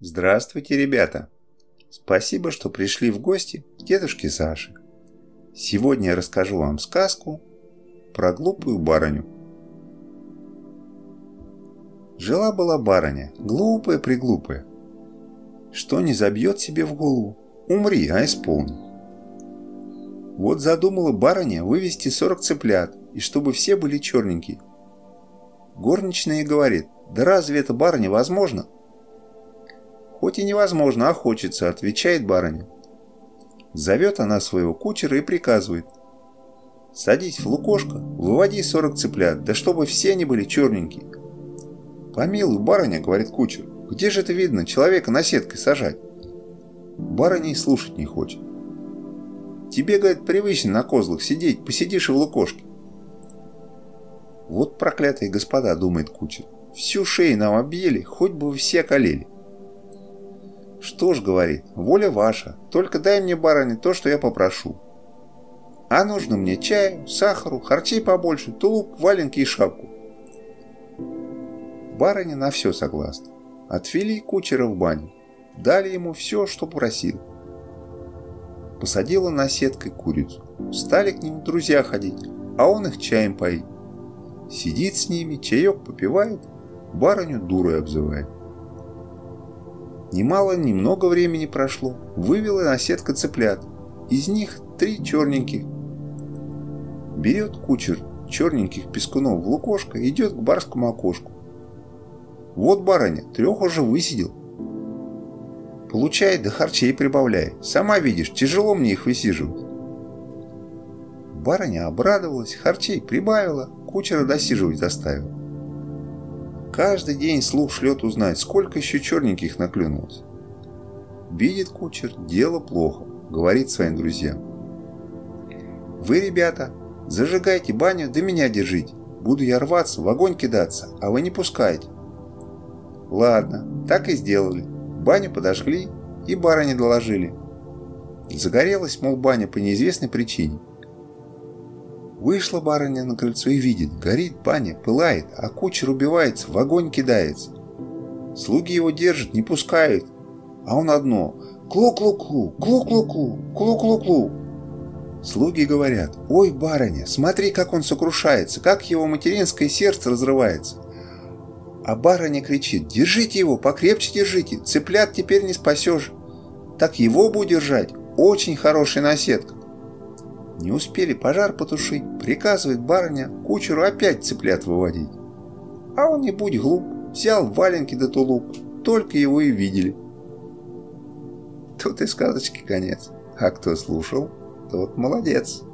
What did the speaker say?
Здравствуйте, ребята! Спасибо, что пришли в гости к дедушке Саше. Сегодня я расскажу вам сказку про глупую барыню. Жила-была барыня, глупая-преглупая. Что не забьет себе в голову, умри, а исполни. Вот задумала барыня вывести 40 цыплят, и чтобы все были черненькие. Горничная говорит: да разве это, барыня, возможно? Хоть и невозможно, а хочется, отвечает барыня. Зовет она своего кучера и приказывает: садись в лукошко, выводи 40 цыплят, да чтобы все они были черненькие. Помилуй, барыня, говорит кучер, где же это видно человека на сеткой сажать? Барыня и слушать не хочет. Тебе, говорит, привычно на козлах сидеть, посидишь и в лукошке. Вот проклятые господа, думает кучер, всю шею нам объели, хоть бы вы все околели. Что ж, говорит, воля ваша, только дай мне, барыня, то, что я попрошу. А нужно мне чаю, сахару, харчей побольше, тулуп, валенки и шапку. Барыня на все согласна. Отвели кучера в баню, дали ему все, что просил. Посадила на сеткой курицу, стали к нему друзья ходить, а он их чаем поит. Сидит с ними, чаек попивает, барыню дурой обзывает. Немного времени прошло, вывела на сетка цыплят, из них 3 черненьких. Берет кучер черненьких пескунов в лукошко, идет к барскому окошку. Вот барыня, 3 уже высидел. Получай, да харчей прибавляй, сама видишь, тяжело мне их высиживать. Барыня обрадовалась, харчей прибавила, кучера досиживать заставила. Каждый день слух шлет узнать, сколько еще черненьких наклюнулось. Видит кучер, дело плохо, говорит своим друзьям: вы, ребята, зажигайте баню, да меня держите. Буду я рваться, в огонь кидаться, а вы не пускаете. Ладно, так и сделали. Баню подожгли и барыне доложили. Загорелась, мол, баня по неизвестной причине. Вышла барыня на крыльцо и видит, горит баня, пылает, а кучер убивается, в огонь кидается. Слуги его держат, не пускают, а он одно: клу-клу-клу, клу-клу-клу, клу-клу-клу. Слуги говорят: ой, барыня, смотри, как он сокрушается, как его материнское сердце разрывается. А барыня кричит: держите его, покрепче держите, цыплят теперь не спасешь. Так его бы удержать, очень хорошая наседка. Не успели пожар потушить, приказывает барыня кучеру опять цыплят выводить. А он, не будь глуп, взял валенки да тулуп, только его и видели. Тут и сказочки конец, а кто слушал, тот молодец.